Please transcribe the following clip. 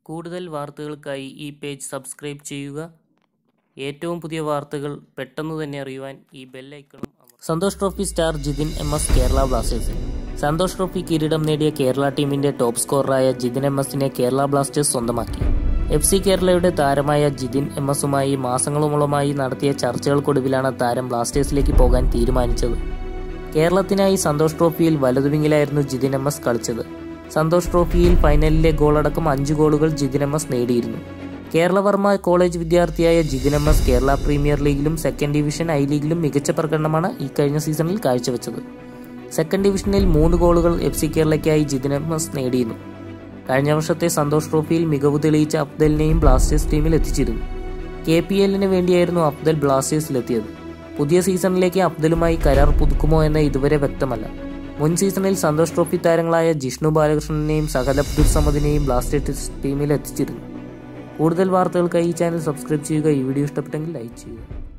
കൂടുതൽ വാർത്തകൾക്കായി ഈ പേജ് സബ്സ്ക്രൈബ് ചെയ്യുക. ഏറ്റവും പുതിയ വാർത്തകൾ പെട്ടെന്ന് തന്നെ അറിയുവാൻ ഈ ബെൽ ഐക്കണും അമർത്തുക. Santosh trophy star Jithin MS Kerala ബ്ലാസ്റ്റേഴ്സിൽ. സന്തോഷ് ട്രോഫി കിരീടം നേടിയ കേരള ടീമിന്റെ ടോപ്പ് സ്കോററായ ജിതിൻ MSനെ കേരള ബ്ലാസ്റ്റേഴ്സ് സ്വന്തമാക്കി. FC കേരളയുടെ താരമായ ജിതിൻ MSുമായി മാസങ്ങളോളമായി നടത്തിയ ചർച്ചകൾക്കൊടുവിലാണ് താരം ബ്ലാസ്റ്റേഴ്സിലേക്ക് പോകാൻ തീരുമാനിച്ചത്. കേരളത്തിനായി സന്തോഷ് ട്രോഫിയിൽ വലതുവിങ്ങിലായിരുന്നു ജിതിൻ MS കളിച്ചത്. സന്തോഷ് ട്രോഫിയിൽ ഫൈനലിലെ ഗോളടക്കം 5 ഗോളുകൾ ജിതിൻ MS നേടിയിരുന്നു. കേരളവർമ്മ കോളേജ് വിദ്യാർത്ഥിയായ ജിതിൻ MS കേരള പ്രീമിയർ ലീഗിലും സെക്കൻഡ് ഡിവിഷൻ ഐ ലീഗിലും മികച്ച പ്രകടനമാണ് ഈ കഴിഞ്ഞ സീസണിൽ കാഴ്ചവെച്ചത്. സെക്കൻഡ് ഡിവിഷനിൽ 3 ഗോളുകൾ FC കേരളയ്ക്കായി ജിതിൻ MS നേടിയിരുന്നു. കഴിഞ്ഞ വർഷത്തെ സന്തോഷ് ട്രോഫിയിൽ മികവ് തെളിയിച്ച അഫ്ദലിനെയും ബ്ലാസ്റ്റേഴ്സ് ടീമിൽ എത്തിച്ചിരുന്നു. KPLന് വേണ്ടിയായിരുന്നു അഫ്ദൽ ബ്ലാസ്റ്റേഴ്സിലെത്തിയത്. പുതിയ സീസണിലേക്ക് അഫ്ദലുമായി കരാർ പുതുക്കുമോ എന്ന് ഇതുവരെ വ്യക്തമല്ല. മുൻ സീസണിൽ സന്തോഷ് ട്രോഫി താരങ്ങളായ ജിഷ്ണു ബാലകൃഷ്ണനെയും സഹൽ അബ്ദുൾ സമദിനെയും ബ്ലാസ്റ്റേഴ്സ് ടീമിൽ എത്തിച്ചിരുന്നു. കൂടുതൽ വാർത്തകൾക്കായി ഈ ചാനൽ സബ്സ്ക്രൈബ് ചെയ്യുക. ഈ വീഡിയോ ഇഷ്ടപ്പെട്ടെങ്കിൽ ലൈക്ക് ചെയ്യുക.